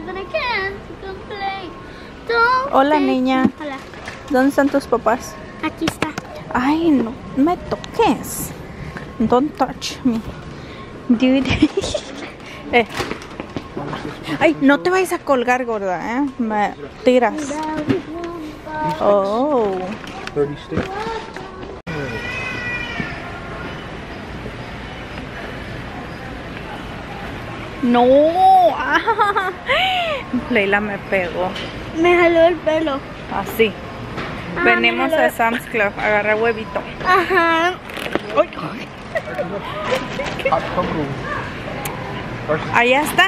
but I can't complain. Don't Hola, take- niña. Hola. ¿Dónde están tus papás? Aquí está. Ay, no me toques. Don't touch me. Dude. Ay, no te vayas a colgar, gorda, ¿eh? Me tiras. Oh. 30 sticks. No. Leila me pegó. Me jaló el pelo. Así. Ah, Venimos míralo. a Sam's Club a agarrar huevito. Ajá. Ay, Hot cocoa. allá está.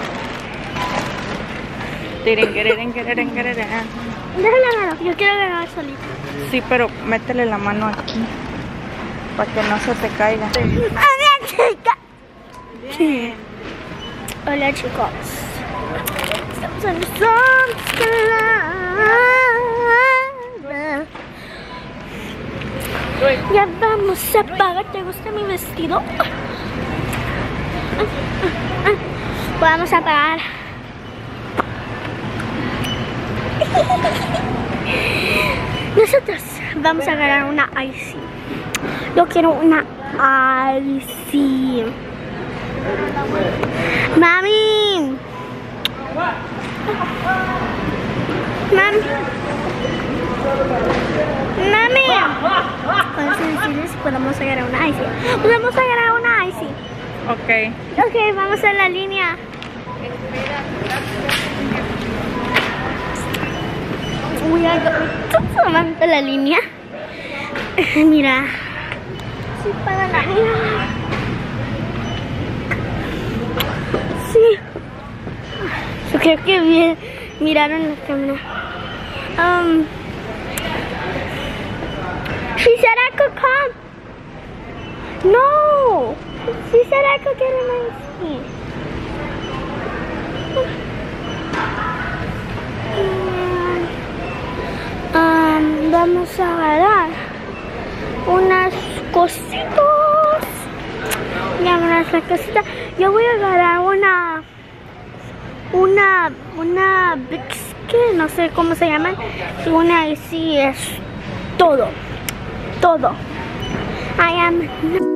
Déjala ganar. Yo quiero ganar solita. Sí, pero métele la mano aquí para que no se te caiga. Hola, chica. Hola, chicos. Estamos en Sam's Club. Ya vamos a pagar. ¿Te gusta mi vestido? Vamos a pagar. Nosotros vamos a ganar una Icy. Yo quiero una Icy. Mami. Mami. Mami. Puedes decirle si podemos ganar una Icy. Podemos ganar una Icy. Ok. Ok, vamos a la línea. Voy a tomando la línea. Mira. Sí, para la mía. Sí. Yo creo que miraron la cámara. She said I could come. No. She said I could get an ice. Vamos a agarrar unas cositas. Ya, unas cositas. Yo voy a agarrar una biscuit, no sé cómo se llaman. Y una y sí es todo. Todo. I am.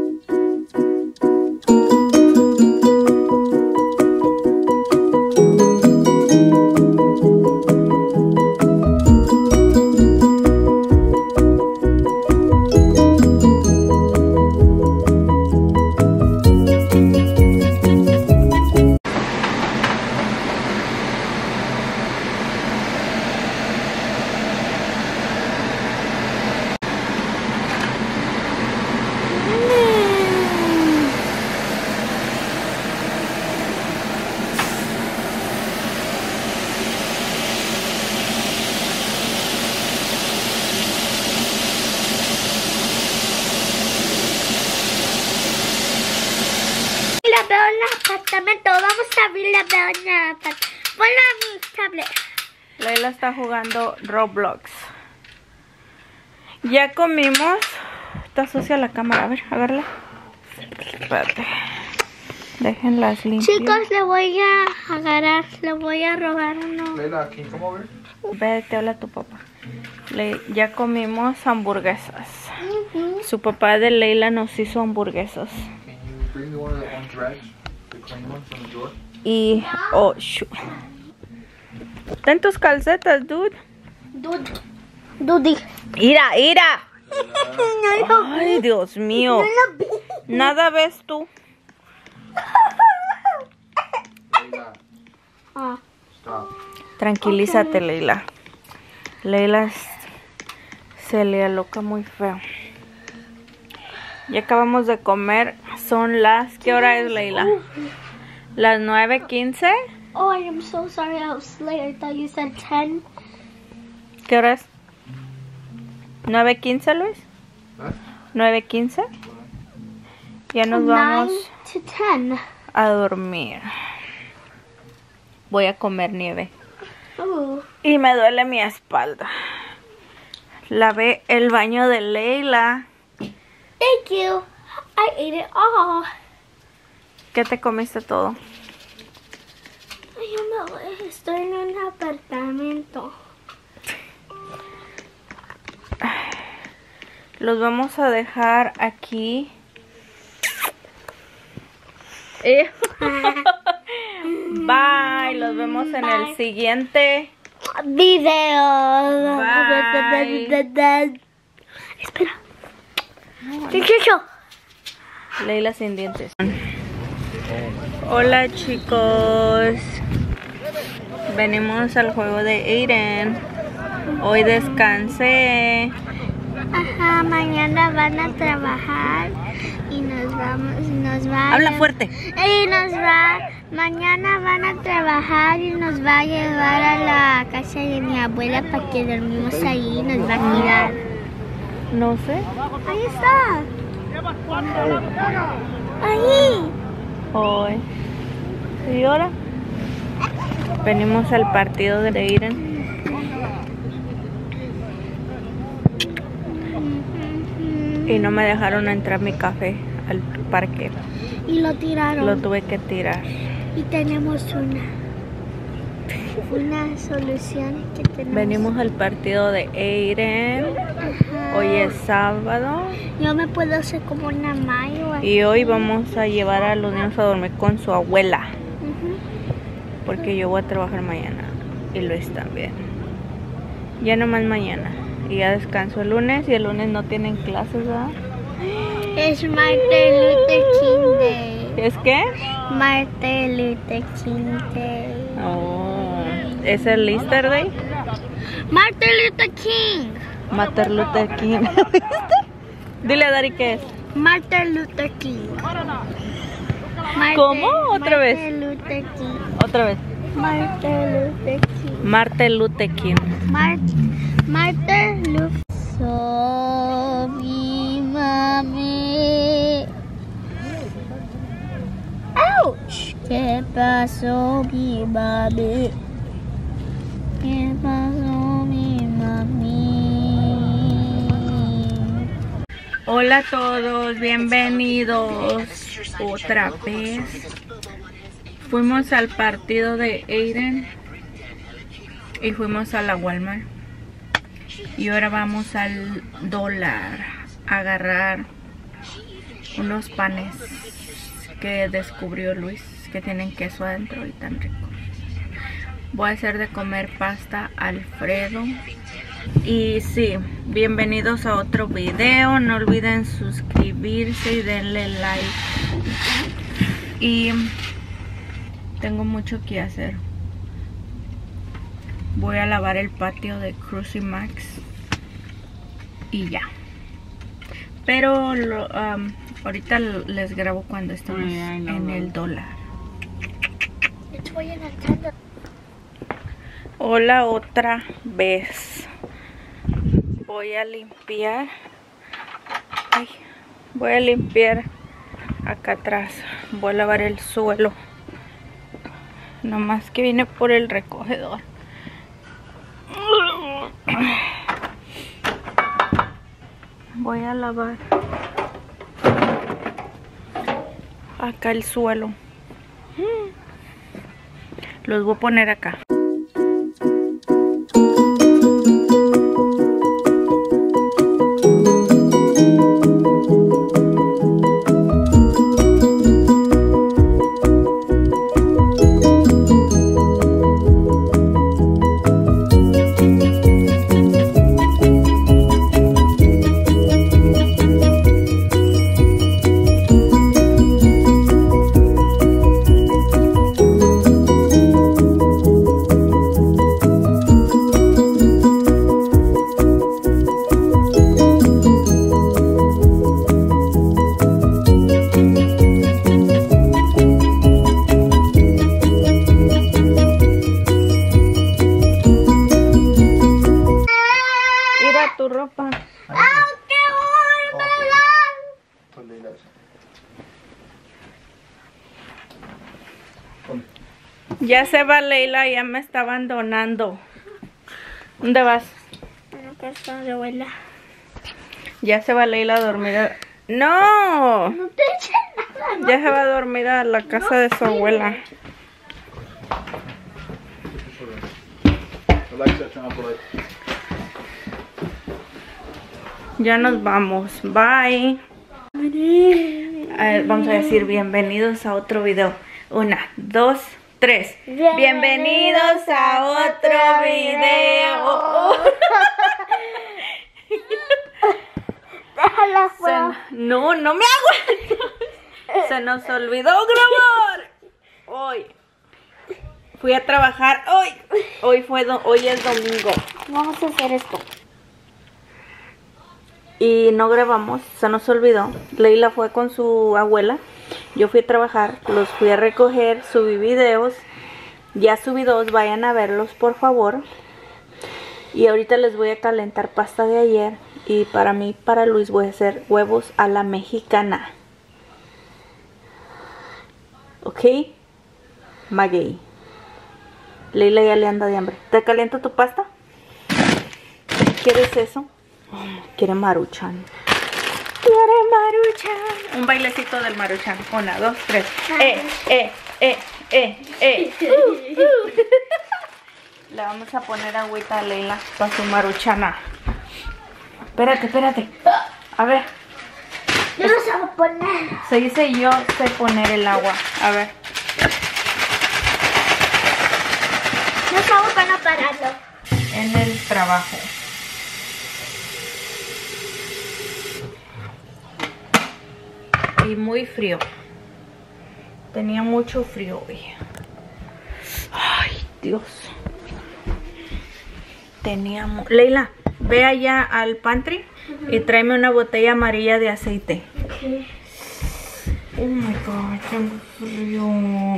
La veo en el apartamento. Vamos a abrir la veo en el apartamento. Ponla a mi tablet. Leila está jugando Roblox. Ya comimos. Está sucia la cámara. A ver, agárrala. Espérate. Déjenlas limpias. Chicos, le voy a agarrar. Le voy a robar uno. Leila, can you come over? Vete, habla a tu papá. Ya comimos hamburguesas. Su papá de Leila nos hizo hamburguesas. Can you bring me one of the orange rags? The clean ones from the drawer? Y... oh, shoot. Ten tus calcetas, dude. Dudy. ¡Ira, ira! No lo vi. Ay, Dios mío. No lo vi. Nada ves tú. Leila, Ah. stop. Tranquilízate, Leila. Leila se le aloca muy feo. Ya acabamos de comer. Son las... ¿qué hora es, Leila? Las 9:15. Oh, I am so sorry I was late. I thought you said 10. ¿Qué hora es? 9:15, Luis. ¿Eh? 9:15. Ya nos 9 vamos to 10. a dormir. Voy a comer nieve. Ooh. Y me duele mi espalda. Lavé el baño de Leila. Thank you. I ate it all. ¿Qué te comiste todo? I am Estoy en un apartamento. Los vamos a dejar aquí. Bye. Los vemos en el siguiente video. Bye. Espera. ¿Qué es eso? Leila sin dientes. Hola chicos. Venimos al juego de Aiden. Hoy descansé. Ajá, mañana van a trabajar y nos va Habla fuerte. Mañana van a trabajar y nos va a llevar a la casa de mi abuela para que dormimos ahí y nos va a cuidar. No sé. Ahí está. Ahí. Hoy. ¿Y ahora? Venimos al partido de Aiden. Y no me dejaron entrar mi café al parque. Y lo tiraron. Lo tuve que tirar. Y tenemos una solución que tenemos. Venimos al partido de Aiden. Ajá. Hoy es sábado. Yo me puedo hacer como una mayo. Y hoy vamos a llevar a los niños a dormir con su abuela. Ujú. Porque yo voy a trabajar mañana. Y Luis también. Ya nomás mañana. Y ya descanso el lunes. Y el lunes no tienen clases, ¿verdad? Es Martin Luther King Day. ¿Es qué? Martin Luther King Day. Oh, ¿es el Easter Day? Martin Luther King. Martin Luther King. Dile a Dari qué es. Martin Luther King. ¿Cómo? ¿Otra vez? Martin Luther King. Otra vez. Martin Luther King. Martin Luther King. Martin Luther. So mi mami. Ouch. ¿Qué pasó mi mami? ¿Qué pasó mi mami? Hola a todos, bienvenidos otra vez. Fuimos al partido de Aiden y fuimos a la Walmart. Y ahora vamos al dólar a agarrar unos panes que descubrió Luis, que tienen queso adentro y tan ricos. Voy a hacer de comer pasta Alfredo. Y sí, bienvenidos a otro video. No olviden suscribirse y denle like. Y tengo mucho que hacer. Voy a lavar el patio de Cruzy Max y ya. Pero ahorita les grabo cuando estemos en el dólar. Hola otra vez. Voy a limpiar. Ay, voy a limpiar acá atrás. Voy a lavar el suelo. Nomás que vine por el recogedor. Voy a lavar acá el suelo. Los voy a poner acá. Tu ropa. Ya se va Leila, ya me está abandonando. ¿Dónde vas? A la casa de abuela. Ya se va Leila a dormir. ¡No! No te eches nada. Ya se va a dormir a la casa de su abuela. Alexa, turn off the light. Ya nos vamos. Bye. Vamos a decir bienvenidos a otro video. 1, 2, 3. Bienvenidos a otro video. Déjala fuera. No me aguanto. Se nos olvidó grabar. Hoy fui a trabajar. Hoy es domingo. Vamos a hacer esto. Y no grabamos, se nos olvidó. Leila fue con su abuela. Yo fui a trabajar, los fui a recoger, subí videos. Ya subí 2, vayan a verlos por favor. Y ahorita les voy a calentar pasta de ayer. Y para Luis voy a hacer huevos a la mexicana. ¿Ok? Maguey. Leila ya le anda de hambre. ¿Te caliento tu pasta? ¿Quieres eso? Oh, quiere Maruchan. Quiere Maruchan. Un bailecito del Maruchan. 1, 2, 3. Le vamos a poner agüita a Leila para su Maruchana. Espérate. A ver. Yo no sé poner. Se dice yo sé poner el agua. A ver. No sé cómo pararlo. En el trabajo. Y muy frío. Tenía mucho frío hoy. Ay, Dios. Leila, ve allá al pantry y tráeme una botella amarilla de aceite. Okay. Oh my God, tengo frío.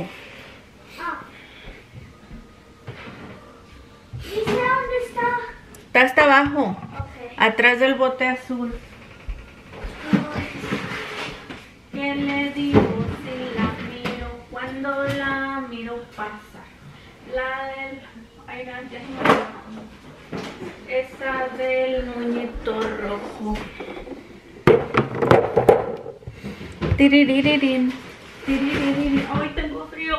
¿Y dónde está? Está hasta abajo. Okay. Atrás del bote azul. ¿Qué le digo si la miro? Cuando la miro pasa. La del... Ay, ya se me olvidó. Esa del moñito rojo. Tiriririn. Ay, tengo frío.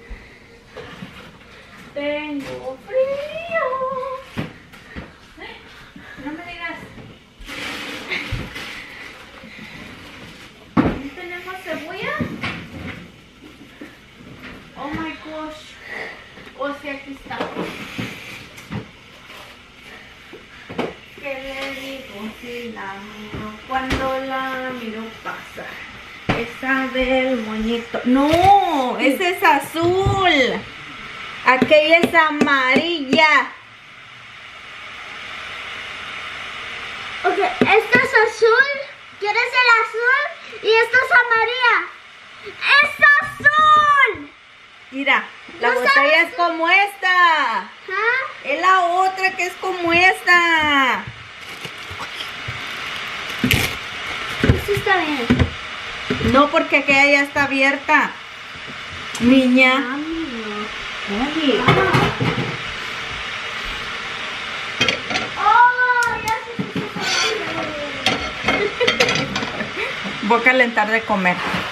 Tengo frío. No me digas. ¿Tenemos cebolla? Oh my gosh. Oh, sí, aquí está. ¿Qué le digo si la miro? Cuando la miro pasa. Esa del moñito. No, esa es azul. Aquella es amarilla. Ok, esto es azul. ¿Quieres el azul? Y esto es amarilla. ¡Es azul! Mira, la ¿No botella sabes? es como esta. ¿Ah? Es la otra que es como esta. Eso está bien. No, porque aquella ya está abierta. Niña. Mami, no. Oye. Oh, ya se puso. Voy a calentar de comer.